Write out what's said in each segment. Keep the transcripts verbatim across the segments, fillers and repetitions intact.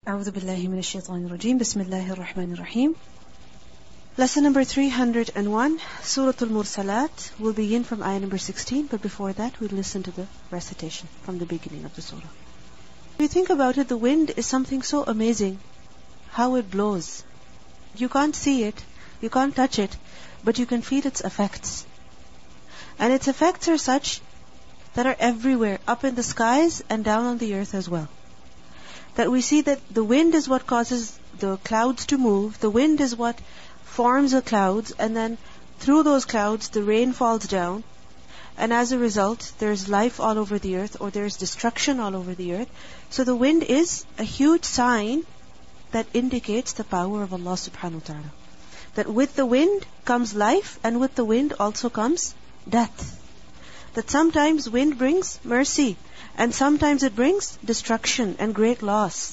أعوذ بالله من الشيطان الرجيم بسم الله الرحمن الرحيم. Lesson number three hundred one, Surah Al-Mursalat. We'll begin from ayah number sixteen, but before that we'll listen to the recitation from the beginning of the surah. If you think about it, the wind is something so amazing, how it blows. You can't see it, you can't touch it, but you can feel its effects. And its effects are such that are everywhere, up in the skies and down on the earth as well. That we see that the wind is what causes the clouds to move, the wind is what forms the clouds, and then through those clouds the rain falls down, and as a result there's life all over the earth, or there's destruction all over the earth. So the wind is a huge sign that indicates the power of Allah subhanahu wa ta'ala. That with the wind comes life, and with the wind also comes death. That sometimes wind brings mercy, and sometimes it brings destruction and great loss.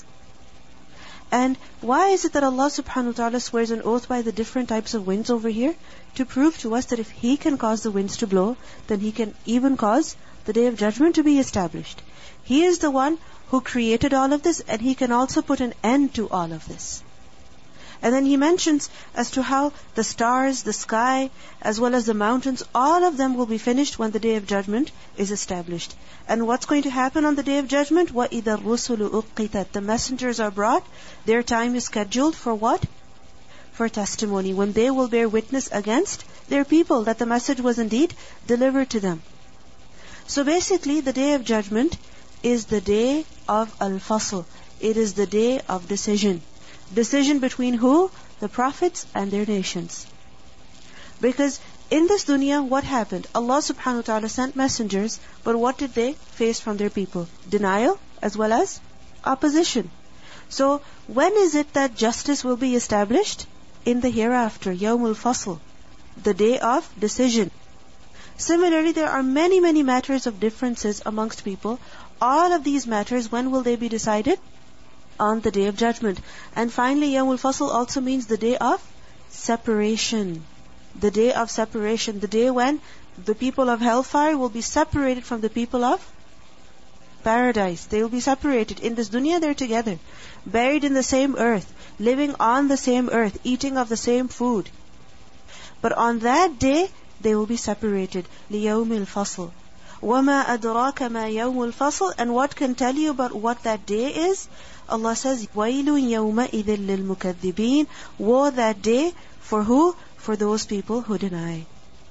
And why is it that Allah subhanahu wa ta'ala swears an oath by the different types of winds over here? To prove to us that if He can cause the winds to blow, then He can even cause the Day of Judgment to be established. He is the one who created all of this, and He can also put an end to all of this. And then He mentions as to how the stars, the sky, as well as the mountains, all of them will be finished when the Day of Judgment is established. And what's going to happen on the Day of Judgment? وَإِذَا الرُّسُلُ أُقِّتَتْ. The messengers are brought. Their time is scheduled for what? For testimony. When they will bear witness against their people that the message was indeed delivered to them. So basically, the Day of Judgment is the day of Al-Fasl. It is the day of decision. Decision between who? The prophets and their nations. Because in this dunya, what happened? Allah subhanahu wa ta'ala sent messengers, but what did they face from their people? Denial as well as opposition. So when is it that justice will be established? In the hereafter, Yawmul Fasl, the day of decision. Similarly, there are many, many matters of differences amongst people. All of these matters, when will they be decided? On the Day of Judgment. And finally, Yawmul Fasl also means the day of separation. The day of separation. The day when the people of hellfire will be separated from the people of paradise. They will be separated. In this dunya, they're together. Buried in the same earth. Living on the same earth. Eating of the same food. But on that day, they will be separated. لِيَوْمِ الْفَصْلِ وَمَا أَدْرَاكَ مَا يَوْمُ الْفَصْلِ. And what can tell you about what that day is? Allah says, وَيْلٌ يَوْمَئِذٍ لِلْمُكَذِّبِينَ. Woe that day for who? For those people who deny.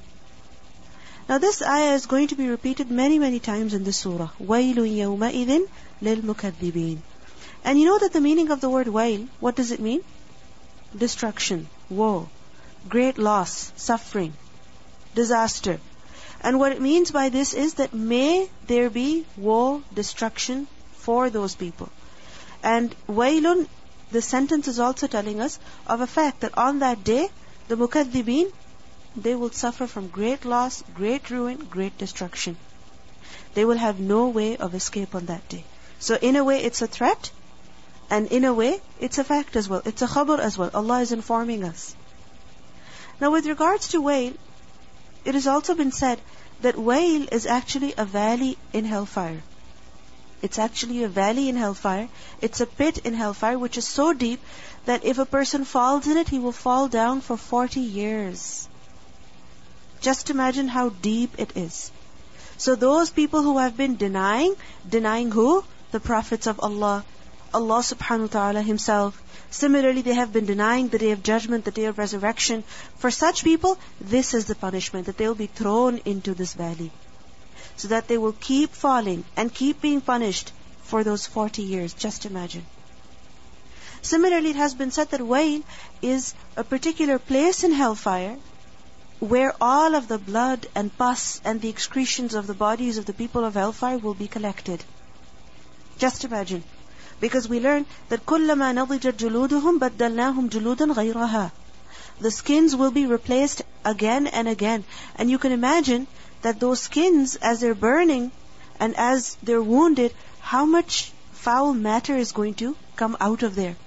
Now this ayah is going to be repeated many, many times in the surah. وَيْلٌ يَوْمَئِذٍ لِلْمُكَذِّبِينَ. And you know that the meaning of the word wail, what does it mean? Destruction, woe, great loss, suffering, disaster. And what it means by this is that may there be woe, destruction for those people. And wailun, the sentence is also telling us of a fact that on that day, the mukaddibeen, they will suffer from great loss, great ruin, great destruction. They will have no way of escape on that day. So in a way it's a threat, and in a way it's a fact as well. It's a khabar as well. Allah is informing us. Now with regards to wail, it has also been said that wail is actually a valley in hellfire. It's actually a valley in hellfire. It's a pit in hellfire which is so deep that if a person falls in it, he will fall down for forty years. Just imagine how deep it is. So those people who have been denying, denying who? The prophets of Allah, Allah subhanahu wa ta'ala Himself. Similarly, they have been denying the Day of Judgment, the Day of Resurrection. For such people, this is the punishment, that they will be thrown into this valley. So that they will keep falling and keep being punished for those forty years. Just imagine. Similarly, it has been said that wail is a particular place in hellfire where all of the blood and pus and the excretions of the bodies of the people of hellfire will be collected. Just imagine. Because we learn that كُلَّمَا نَضِجَتْ جُلُودُهُمْ بَدَّلْنَاهُمْ جُلُودًا غَيْرَهَا. The skins will be replaced again and again. And you can imagine that those skins, as they're burning and as they're wounded, how much foul matter is going to come out of there.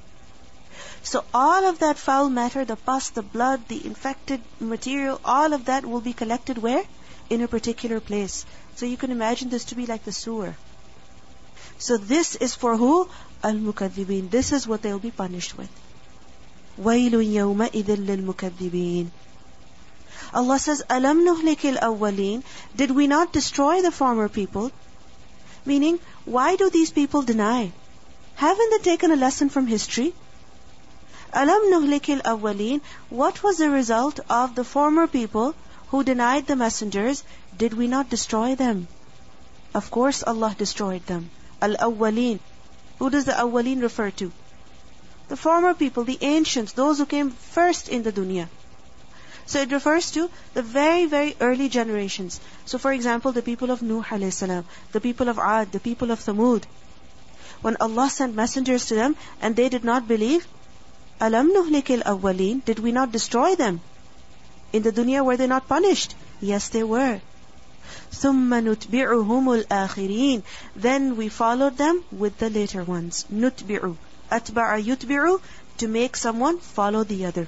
So all of that foul matter, the pus, the blood, the infected material, all of that will be collected where? In a particular place. So you can imagine this to be like the sewer. So this is for who? الْمُكَذِّبِينَ. This is what they'll be punished with. وَيْلٌ يَوْمَئِذٍ لِلْمُكَذِّبِينَ. Allah says, أَلَمْ نُهْلِكِ الْأَوَّلِينَ. Did we not destroy the former people? Meaning, why do these people deny? Haven't they taken a lesson from history? أَلَمْ نُهْلِكِ الْأَوَّلِينَ. What was the result of the former people who denied the messengers? Did we not destroy them? Of course Allah destroyed them. Al-Awwaleen. Who does the Awwaleen refer to? The former people, the ancients, those who came first in the dunya. So it refers to the very, very early generations. So for example, the people of Nuh alayhi salam, the people of Ad, the people of Thamud. When Allah sent messengers to them and they did not believe, Alam nuhlikil awwaleen, did we not destroy them? In the dunya were they not punished? Yes, they were. ثُمَّ نُتْبِعُهُمُ الْآخِرِينَ. Then we followed them with the later ones. نُتْبِعُ. أَتْبَعَ يُتْبِعُ. To make someone follow the other.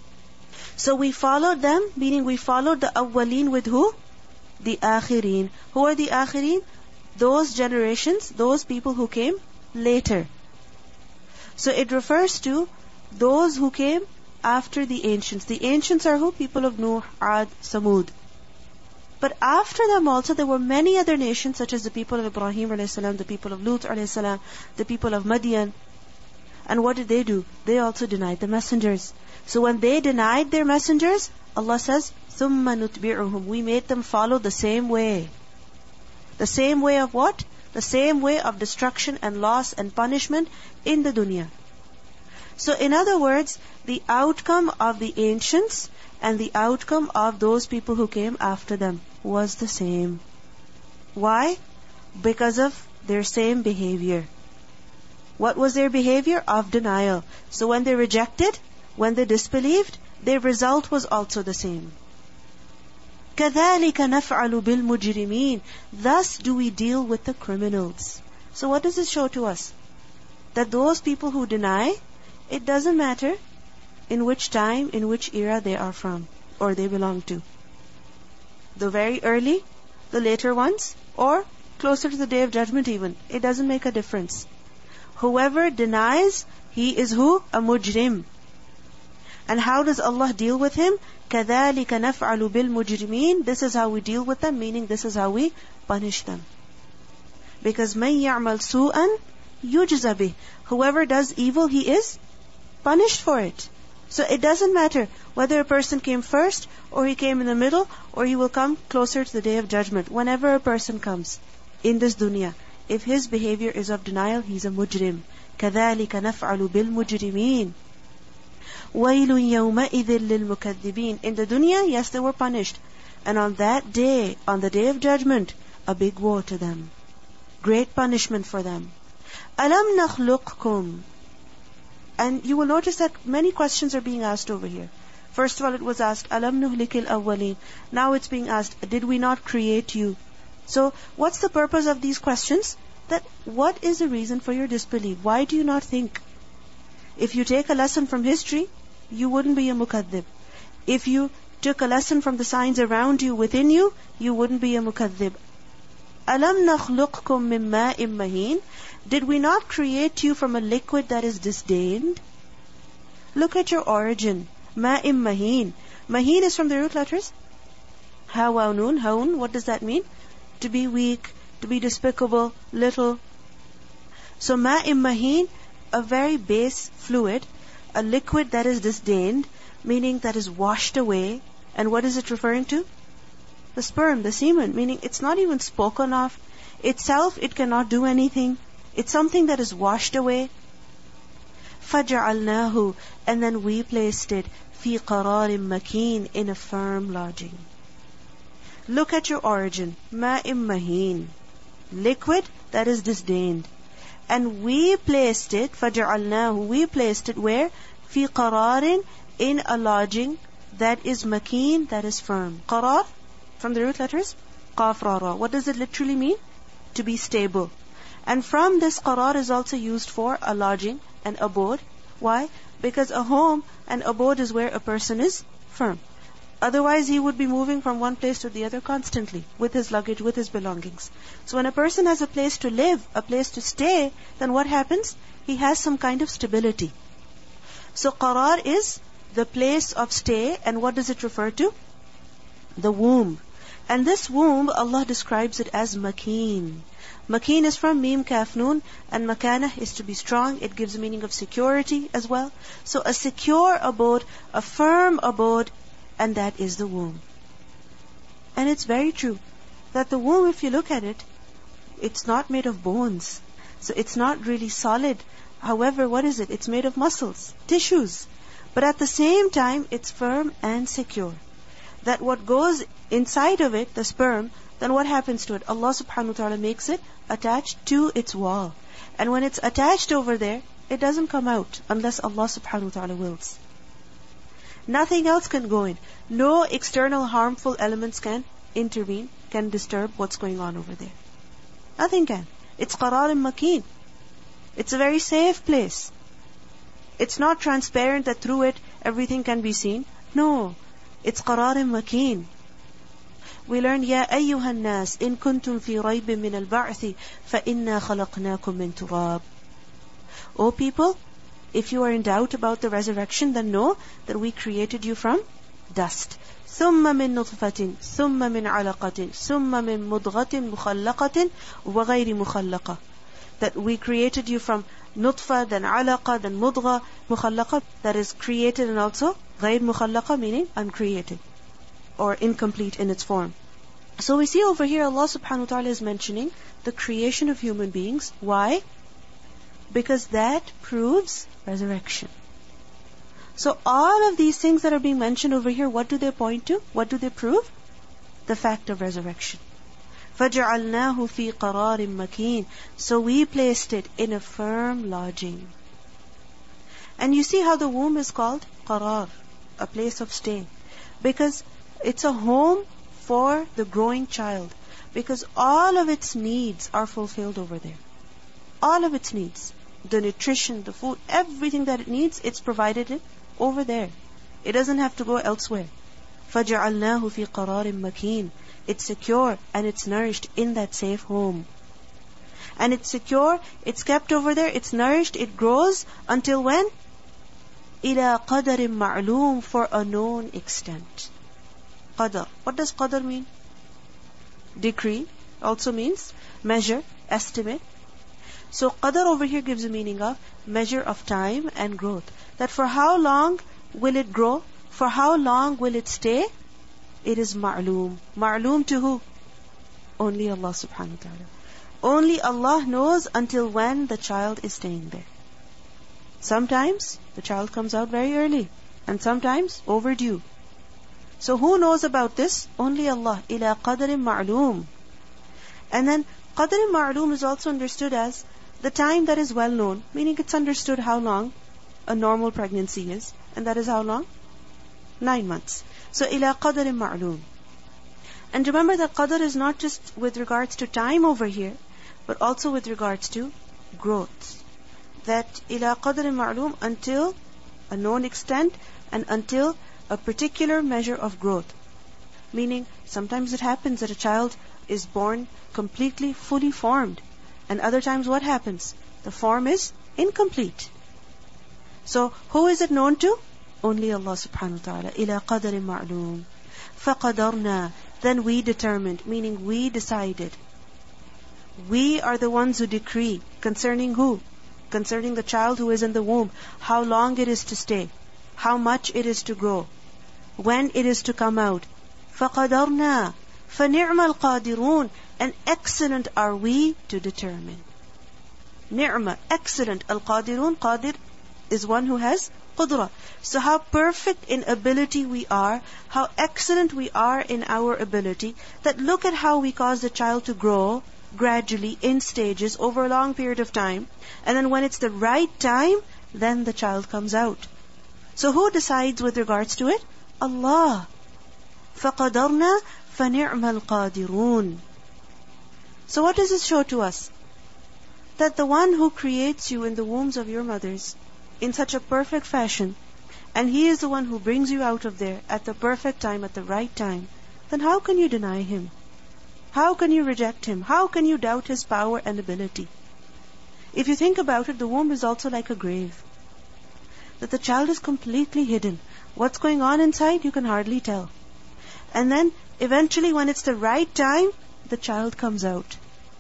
So we followed them, meaning we followed the awwaleen with who? The akhirin. Who are the akhirin? Those generations, those people who came later. So it refers to those who came after the ancients. The ancients are who? People of Nuh, Ad, Samud. But after them also there were many other nations, such as the people of Ibrahim alayhi salam, the people of Lut alayhi salam, the people of Madian. And what did they do? They also denied the messengers. So when they denied their messengers, Allah says, ثُمَّ نُتْبِعُهُمْ. We made them follow the same way. The same way of what? The same way of destruction and loss and punishment in the dunya. So in other words, the outcome of the ancients and the outcome of those people who came after them was the same. Why? Because of their same behavior. What was their behavior? Of denial. So when they rejected, when they disbelieved, their result was also the same. كَذَلِكَ نَفْعَلُ بِالْمُجْرِمِينَ. Thus do we deal with the criminals. So what does this show to us? That those people who deny, it doesn't matter in which time, in which era they are from, or they belong to. The very early, the later ones, or closer to the Day of Judgment even. It doesn't make a difference. Whoever denies, he is who? A mujrim. And how does Allah deal with him? كَذَلِكَ نَفْعَلُ بِالْمُجْرِمِينَ. This is how we deal with them, meaning this is how we punish them. Because مَنْ يَعْمَلْ سُوءًا يُجْزَ بِهِ. Whoever does evil, he is punished for it. So it doesn't matter whether a person came first, or he came in the middle, or he will come closer to the Day of Judgment. Whenever a person comes in this dunya, if his behavior is of denial, he's a mujrim. كَذَلِكَ نَفْعَلُ بِالْمُجْرِمِينَ وَيْلٌ يَوْمَئِذٍ لِلْمُكَذِّبِينَ. In the dunya, yes, they were punished. And on that day, on the Day of Judgment, a big woe to them. Great punishment for them. أَلَمْ نَخْلُقْكُمْ. And you will notice that many questions are being asked over here. First of all, it was asked, أَلَمْ نُهْلِكِ الْأَوَّلِينَ. Now it's being asked, did we not create you? So, what's the purpose of these questions? That what is the reason for your disbelief? Why do you not think? If you take a lesson from history, you wouldn't be a mukaddib. If you took a lesson from the signs around you, within you, you wouldn't be a mukaddib. أَلَمْ نَخْلُقْكُمْ مِنْ مَاءٍ مَهِينٍ. Did we not create you from a liquid that is disdained? Look at your origin. مَاءٍ مَهِينٍ. Maheen is from the root letters. Ha wa nun, haun. What does that mean? To be weak, to be despicable, little. So ma'im maheen, a very base fluid, a liquid that is disdained, meaning that is washed away. And what is it referring to? The sperm, the semen, meaning it's not even spoken of. Itself, it cannot do anything. It's something that is washed away. فَجَعَلْنَاهُ. And then we placed it فِي قَرَارٍ مَكِينٍ. In a firm lodging. Look at your origin. Ma'im maheen. Liquid that is disdained. And we placed it, فَجَعَلْنَاهُ. We placed it where? فِي قَرَارٍ. In a lodging that is makeen, that is firm. Qarar, from the root letters, qaf ra ra. What does it literally mean? To be stable. And from this qarar is also used for a lodging, an abode. Why? Because a home, an abode is where a person is firm. Otherwise, he would be moving from one place to the other constantly with his luggage, with his belongings. So when a person has a place to live, a place to stay, then what happens? He has some kind of stability. So qarar is the place of stay, and what does it refer to? The womb. And this womb, Allah describes it as makeen. Makeen is from Mim Kaf Noon, and makana is to be strong. It gives a meaning of security as well. So a secure abode, a firm abode, and that is the womb. And it's very true that the womb, if you look at it, it's not made of bones. So it's not really solid. However, what is it? It's made of muscles, tissues. But at the same time, it's firm and secure. That what goes inside of it, the sperm, then what happens to it? Allah subhanahu wa ta'ala makes it attached to its wall. And when it's attached over there, it doesn't come out unless Allah subhanahu wa ta'ala wills. Nothing else can go in. No external harmful elements can intervene, can disturb what's going on over there. Nothing can. It's qarar and makeen. It's a very safe place. It's not transparent that through it everything can be seen. No. It's qarar and makeen. We learn, يَا أَيُّهَا النَّاسِ إِن كُنتُمْ فِي رَيْبٍ مِّنَ الْبَعْثِ فَإِنَّا خَلَقْنَاكُم مِّن تُرَابٍ. O people, if you are in doubt about the resurrection, then know that we created you from dust. ثُمَّ مِن نُطْفَةٍ ثُمَّ مِنْ عَلَقَةٍ ثُمَّ مِن مُضْغَةٍ مُخَلَّقَةٍ وَغَيْرِ مُخَلَّقَةٍ. That we created you from nutfa, then alaqa, then mudgha, mukhallaqa, that is created, and also غَيْر مُخَلَّقَةٍ, meaning uncreated or incomplete in its form. So we see over here Allah subhanahu wa ta'ala is mentioning the creation of human beings. Why? Because that proves resurrection. So all of these things that are being mentioned over here, what do they point to? What do they prove? The fact of resurrection. فَجَعَلْنَاهُ فِي قَرَارٍ مَكِينٍ. So we placed it in a firm lodging. And you see how the womb is called qarar, a place of stay. Because it's a home for the growing child. Because all of its needs are fulfilled over there. All of its needs. The nutrition, the food, everything that it needs, it's provided it over there. It doesn't have to go elsewhere. فَجَعَلْنَاهُ فِي قَرَارٍ مَكِينٍ. It's secure and it's nourished in that safe home. And it's secure, it's kept over there, it's nourished, it grows until when? إِلَى قَدَرٍ مَعْلُومٍ. For a known extent. Qadar. What does qadar mean? Decree. Also means measure, estimate. So qadar over here gives a meaning of measure of time and growth. That for how long will it grow? For how long will it stay? It is ma'loom. Ma'loom to who? Only Allah subhanahu wa ta'ala. Only Allah knows until when the child is staying there. Sometimes the child comes out very early, and sometimes overdue. So who knows about this? Only Allah. إِلَى قَدَرٍ مَعْلُومٍ. And then qadr ma'loom is also understood as the time that is well known, meaning it's understood how long a normal pregnancy is, and that is how long? Nine months. So ila qadr ma'loom. And remember that qadr is not just with regards to time over here, but also with regards to growth. That ila qadr ma'loom, until a known extent and until a particular measure of growth. Meaning sometimes it happens that a child is born completely fully formed, and other times what happens? The form is incomplete. So who is it known to? Only Allah subhanahu wa ta'ala. Ila qadr ma'loom. فَقَدَرْنَا. Then we determined, meaning we decided. We are the ones who decree. Concerning who? Concerning the child who is in the womb. How long it is to stay. How much it is to grow. When it is to come out. فَقَدَرْنَا. فَنِعْمَ الْقَادِرُونَ. And excellent are we to determine. Ni'ma, excellent. Al-Qadirun, Qadir is one who has qudra. So how perfect in ability we are, how excellent we are in our ability, that look at how we cause the child to grow gradually in stages over a long period of time, and then when it's the right time, then the child comes out. So who decides with regards to it? Allah. فَقَدَرْنَا فَنِعْمَ الْقَادِرُونَ. So what does this show to us? That the one who creates you in the wombs of your mothers in such a perfect fashion, and He is the one who brings you out of there at the perfect time, at the right time, then how can you deny Him? How can you reject Him? How can you doubt His power and ability? If you think about it, the womb is also like a grave. That the child is completely hidden. What's going on inside, you can hardly tell. And then, eventually, when it's the right time, the child comes out.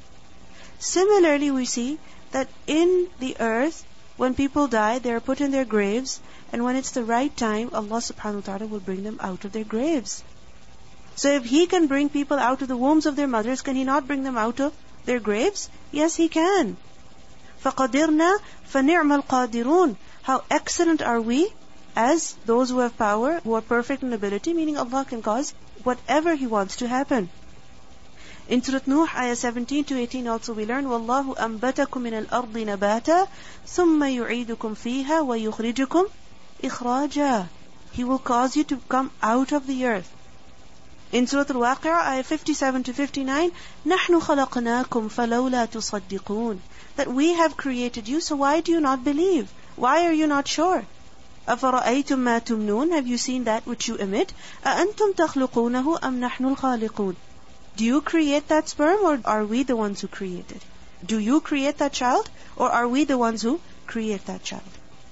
Similarly, we see that in the earth, when people die, they are put in their graves, and when it's the right time, Allah subhanahu wa ta'ala will bring them out of their graves. So if He can bring people out of the wombs of their mothers, can He not bring them out of their graves? Yes, He can. فَقَدِرْنَا فَنِعْمَ الْقَادِرُونَ. How excellent are we as those who have power, who are perfect in ability, meaning Allah can cause whatever He wants to happen. In Surah Nuh, ayah seventeen to eighteen also we learn, وَاللَّهُ أَنْبَتَكُم مِّنَ الْأَرْضِ نَبَاتًا ثُمَّ يُعِيدُكُمْ فِيهَا وَيُخْرِجُكُمْ إِخْرَاجًا. He will cause you to come out of the earth. In Surah Al-Waqi'ah, ayah fifty-seven to fifty-nine, نَحْنُ خَلَقْنَاكُمْ فَلَوْلَا تُصَدِّقُونَ. That we have created you, so why do you not believe? Why are you not sure? أَفَرَأَيْتُمْ مَا تُمْنُونَ. Have you seen that which you emit? أَأَنْتُمْ تَخْلُقُونَهُ أَمْ نَحْنُ الْخَالِقُونَ. Do you create that sperm, or are we the ones who create it? Do you create that child, or are we the ones who create that child?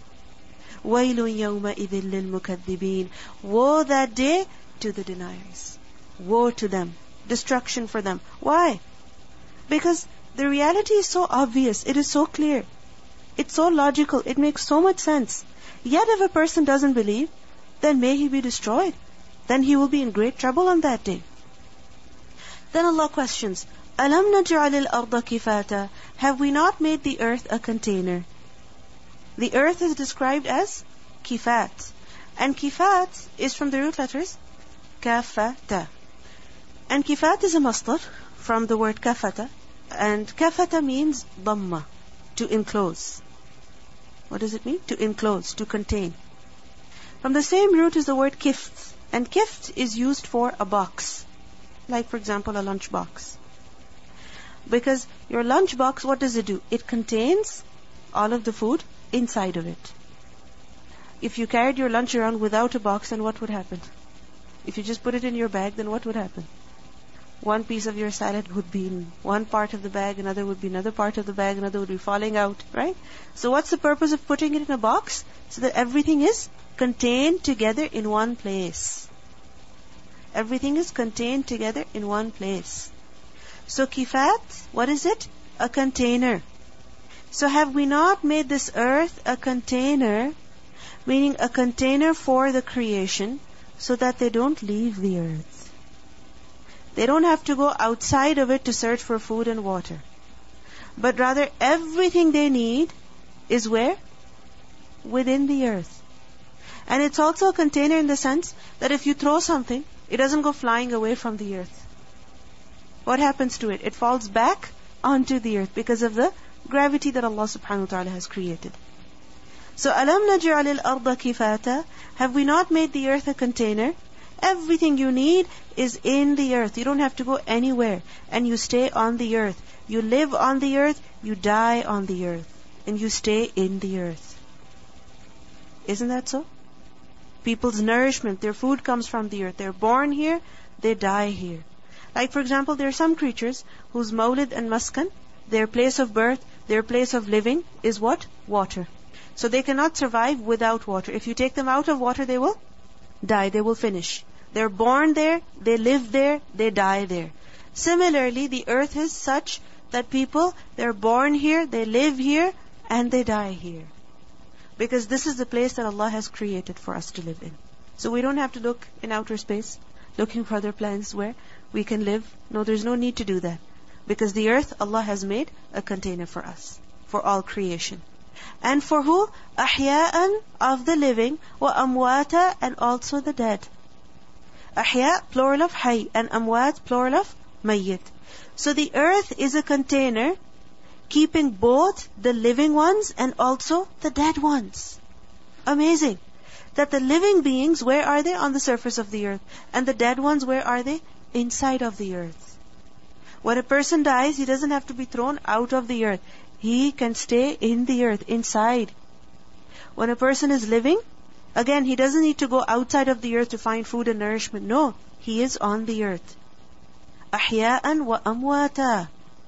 وَيْلٌ يَوْمَئِذٍ لِلْمُكَذِّبِينَ. Woe that day to the deniers. Woe to them. Destruction for them. Why? Because the reality is so obvious. It is so clear. It's so logical. It makes so much sense. Yet if a person doesn't believe, then may he be destroyed. Then he will be in great trouble on that day. Then Allah questions, أَلَمْ نَجْعَلِ الْأَرْضَ كِفَاتًا. Have we not made the earth a container? The earth is described as kifat. And kifat is from the root letters kafata. And kifat is a masdar from the word kafata. And kafata means dhamma, to enclose. What does it mean? To enclose, to contain. From the same root is the word kift. And kift is used for a box. Like, for example, a lunch box. Because your lunch box, what does it do? It contains all of the food inside of it. If you carried your lunch around without a box, then what would happen? If you just put it in your bag, then what would happen? One piece of your salad would be in one part of the bag, another would be another part of the bag, another would be falling out, right? So what's the purpose of putting it in a box? So that everything is contained together in one place. Everything is contained together in one place. So kifat, what is it? A container. So have we not made this earth a container, meaning a container for the creation, so that they don't leave the earth? They don't have to go outside of it to search for food and water. But rather everything they need is where? Within the earth. And it's also a container in the sense that if you throw something, it doesn't go flying away from the earth. What happens to it? It falls back onto the earth because of the gravity that Allah subhanahu wa ta'ala has created. So, أَلَمْ نَجْعَلِ الْأَرْضَ كِفَاتًا. Have we not made the earth a container? Everything you need is in the earth. You don't have to go anywhere. And you stay on the earth. You live on the earth. You die on the earth. And you stay in the earth. Isn't that so? People's nourishment, their food comes from the earth. They're born here, they die here. Like for example, there are some creatures whose mawlid and maskan, their place of birth, their place of living is what? Water. So they cannot survive without water. If you take them out of water, they will die, they will finish. They're born there, they live there, they die there. Similarly, the earth is such that people, they're born here, they live here, and they die here. Because this is the place that Allah has created for us to live in. So we don't have to look in outer space, looking for other planets where we can live. No, there's no need to do that. Because the earth, Allah has made a container for us, for all creation. And for who? أحياءً, of the living, وأمواتا, and also the dead. أحياء, plural of حي, and أموات, plural of ميت. So the earth is a container keeping both the living ones and also the dead ones. Amazing. That the living beings, where are they? On the surface of the earth. And the dead ones, where are they? Inside of the earth. When a person dies, he doesn't have to be thrown out of the earth. He can stay in the earth, inside. When a person is living, Again, He doesn't need to go outside of the earth to find food and nourishment. No, He is on the earth. أحياء وأمواتا.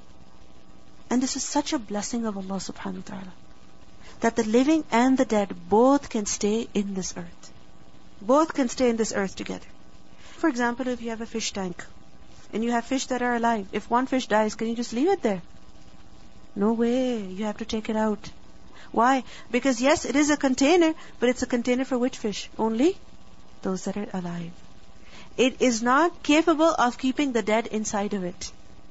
And this is such a blessing of Allah subhanahu wa ta'ala, that the living and the dead both can stay in this earth. Both can stay in this earth together. For example, if you have a fish tank, and you have fish that are alive, if one fish dies, can you just leave it there? No way, you have to take it out. Why? Because yes, it is a container, but it's a container for which fish? Only those that are alive. It is not capable of keeping the dead inside of it.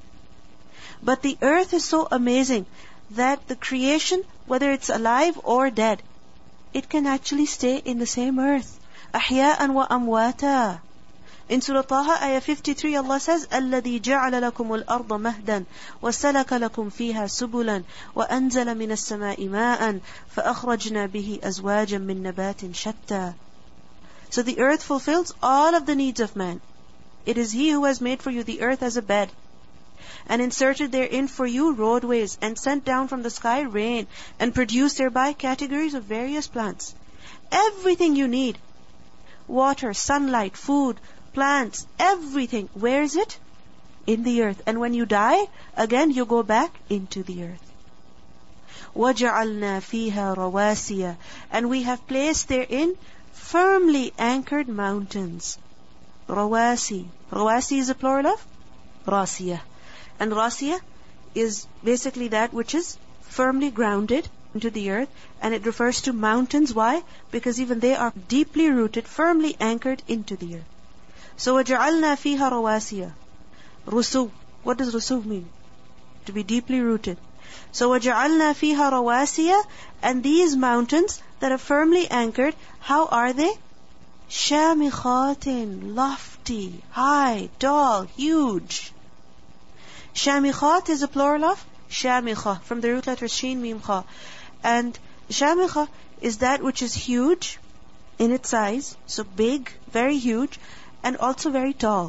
But the earth is so amazing that the creation, whether it's alive or dead, it can actually stay in the same earth. أحياء وأمواتا. In Surah Taha, ayah fifty-three, Allah says, الَّذِي جَعَلَ لَكُمُ الْأَرْضَ مَهْدًا وَسَلَكَ لَكُمْ فِيهَا سُبُلًا وَأَنزَلَ مِنَ السَّمَاءِ مَاءً فَأَخْرَجْنَا بِهِ أَزْوَاجًا مِّن نَبَاتٍ شَتَّى. So the earth fulfills all of the needs of man. It is He who has made for you the earth as a bed, and inserted therein for you roadways, and sent down from the sky rain, and produced thereby categories of various plants. Everything you need, water, sunlight, food, plants, everything, where is it? In the earth. And when you die, again you go back into the earth. وَجَعَلْنَا فِيهَا رَوَاسِيَ. And we have placed therein firmly anchored mountains. Rawasi. Rawasi is a plural of Rasiya. And Rasiya is basically that which is firmly grounded into the earth, and it refers to mountains. Why? Because even they are deeply rooted, firmly anchored into the earth. So وَجَعَلْنَا فِيهَا رَوَاسِيَ. Rusu. What does rusu mean? To be deeply rooted. So وَجَعَلْنَا فِيهَا رَوَاسِيَ. And these mountains that are firmly anchored, how are they? شَامِخَاتٍ. Lofty, high, tall, huge. Shamikhat is a plural of Shamikha, from the root letters Shin, Mim, Kha. And Shamikha is that which is huge in its size, so big, very huge, and also very tall.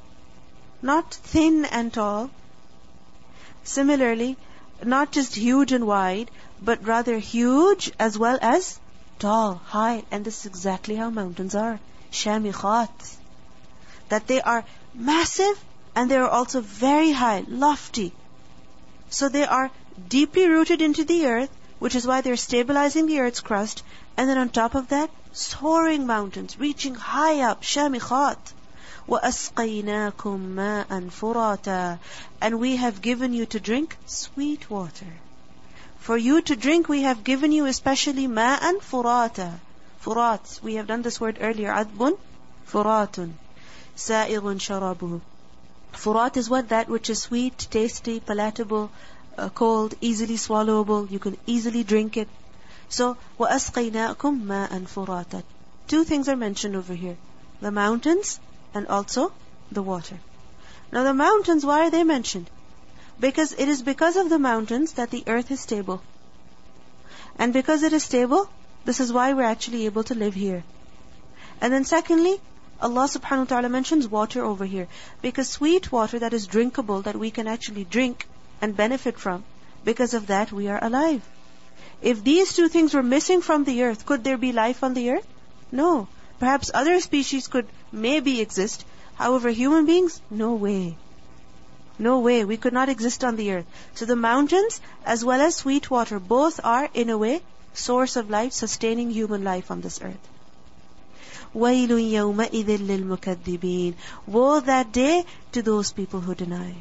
Not thin and tall. Similarly, not just huge and wide, but rather huge as well as tall, high. And this is exactly how mountains are. Shamikhat. That they are massive, and they are also very high, lofty. So they are deeply rooted into the earth, which is why they're stabilizing the earth's crust. And then on top of that, soaring mountains, reaching high up, shamikhat. وَأَسْقَيْنَاكُمْ مَاءً فُرَاتًا. And we have given you to drink sweet water. For you to drink, we have given you especially ma'an furata. Furat, we have done this word earlier. Adbun, furatun. Sa'irun sharabuhu. Furat is what? That which is sweet, tasty, palatable, uh, cold, easily swallowable. You can easily drink it. So, وَأَسْقَيْنَاكُمْ مَاءً فُرَاتًا. Two things are mentioned over here. The mountains and also the water. Now the mountains, why are they mentioned? Because it is because of the mountains that the earth is stable. And because it is stable, this is why we're actually able to live here. And then secondly, Allah subhanahu wa ta'ala mentions water over here, because sweet water that is drinkable, that we can actually drink and benefit from, because of that we are alive. If these two things were missing from the earth, could there be life on the earth? No. Perhaps other species could maybe exist. However, human beings, no way. No way, we could not exist on the earth. So the mountains as well as sweet water, both are in a way source of life, sustaining human life on this earth. وَيْلٌ يَوْمَئِذٍ لِلْمُكَذِّبِينَ. Woe that day to those people who deny.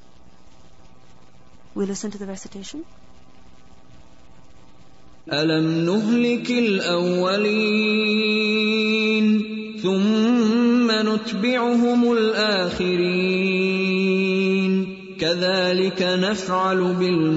We listen to the recitation. أَلَمْ نُهْلِكِ الْأَوَّلِينَ ثُمَّ نُتْبِعُهُمُ الْآخِرِينَ كَذَلِكَ نَفْعَلُ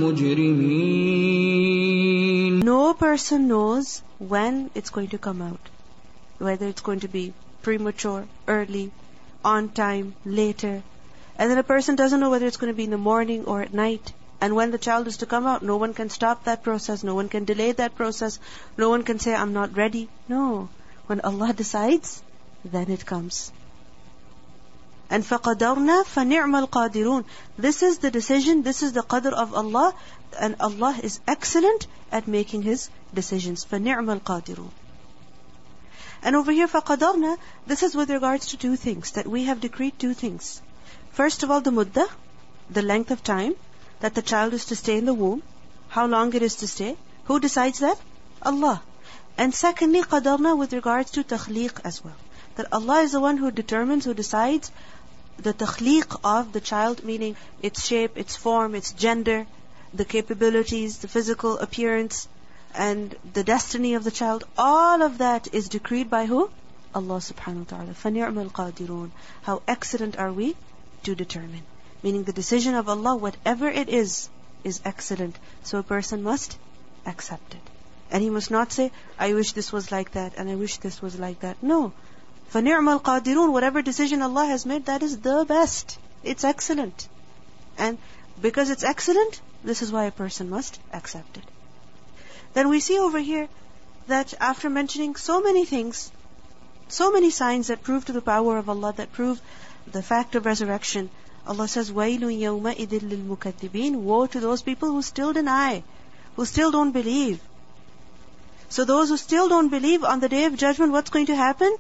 بِالْمُجْرِمِينَ. No person knows when it's going to come out. Whether it's going to be premature, early, on time, later. And then a person doesn't know whether it's going to be in the morning or at night. And when the child is to come out, no one can stop that process. No one can delay that process. No one can say, I'm not ready. No. When Allah decides, then it comes. And فَقَدَرْنَا فَنِعْمَ الْقَادِرُونَ. This is the decision, this is the qadr of Allah. And Allah is excellent at making His decisions. فَنِعْمَ الْقَادِرُونَ. And over here, فَقَدَرْنَا, this is with regards to two things, that we have decreed two things. First of all, the muddah, the length of time that the child is to stay in the womb, how long it is to stay. Who decides that? Allah. And secondly, qadarna, with regards to takhliq as well. That Allah is the one who determines, who decides the takhliq of the child, meaning its shape, its form, its gender, the capabilities, the physical appearance, and the destiny of the child. All of that is decreed by who? Allah subhanahu wa ta'ala. فَنِعْمَ الْقَادِرُونَ. How excellent are we to determine. Meaning the decision of Allah, whatever it is, is excellent. So a person must accept it. And he must not say, I wish this was like that, and I wish this was like that. No. فَنِعْمَ الْقَادِرُونَ. Whatever decision Allah has made, that is the best. It's excellent. And because it's excellent, this is why a person must accept it. Then we see over here that after mentioning so many things, so many signs that prove to the power of Allah, that prove the fact of resurrection, Allah says, وَيْلٌ يَوْمَئِذٍ لِلْمُكَذِّبِينَ. Woe to those people who still deny, who still don't believe. So those who still don't believe, on the Day of Judgment, what's going to happen?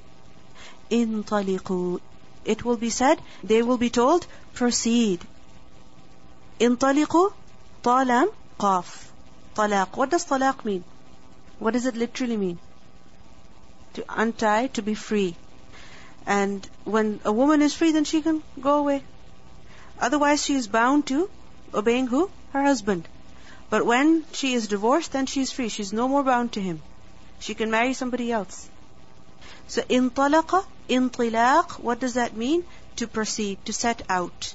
انطلقوا. It will be said, they will be told, proceed. انطلقوا, طالم, قاف. Talaq. What does talaq mean? What does it literally mean? To untie, to be free. And when a woman is free, then she can go away. Otherwise, she is bound to obeying who? Her husband. But when she is divorced, then she is free. She is no more bound to him. She can marry somebody else. So, intalaqa, intilaq, what does that mean? To proceed, to set out.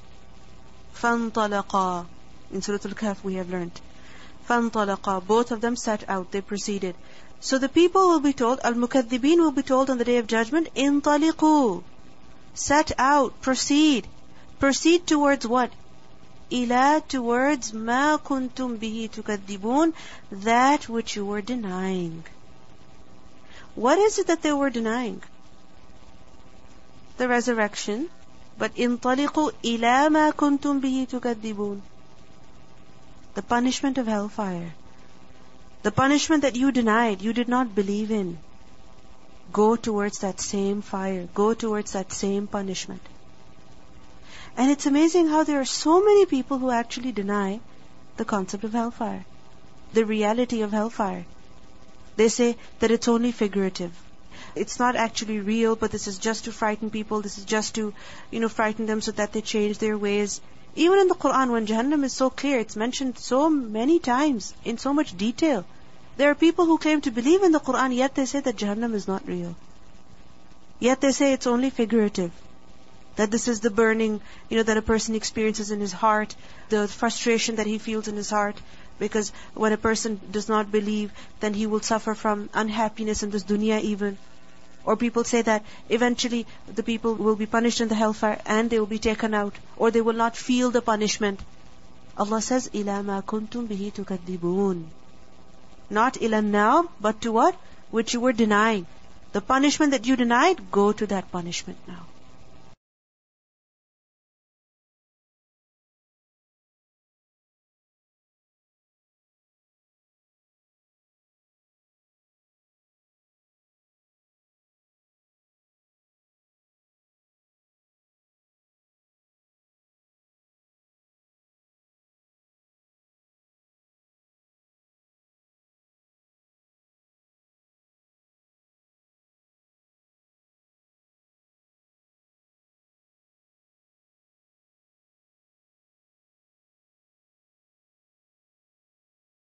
Fantalaqa. In Surah Al-Kahf we have learned. Fantalaqa. Both of them set out, they proceeded. So the people will be told, al-mukaththibin will be told on the Day of Judgment, intaliqu. Set out, proceed. Proceed towards what? Ila, towards ma kuntum bihi tukadhibun, that which you were denying. What is it that they were denying? The resurrection. But intaliqu ila ma kuntum bihi tukadhibun. The punishment of hellfire. The punishment that you denied, you did not believe in. Go towards that same fire. Go towards that same punishment. And it's amazing how there are so many people who actually deny the concept of hellfire, the reality of hellfire. They say that it's only figurative. It's not actually real, but this is just to frighten people. This is just to, you know, frighten them so that they change their ways. Even in the Quran, when Jahannam is so clear, it's mentioned so many times, in so much detail. There are people who claim to believe in the Quran, yet they say that Jahannam is not real. Yet they say it's only figurative. That this is the burning, you know, that a person experiences in his heart, the frustration that he feels in his heart. Because when a person does not believe, then he will suffer from unhappiness in this dunya even. Or people say that eventually the people will be punished in the hellfire and they will be taken out, or they will not feel the punishment. Allah says, إِلَى مَا كُنْتُمْ بِهِ تُكَذِّبُونَ. Not ila now, but to what? Which you were denying. The punishment that you denied, go to that punishment now.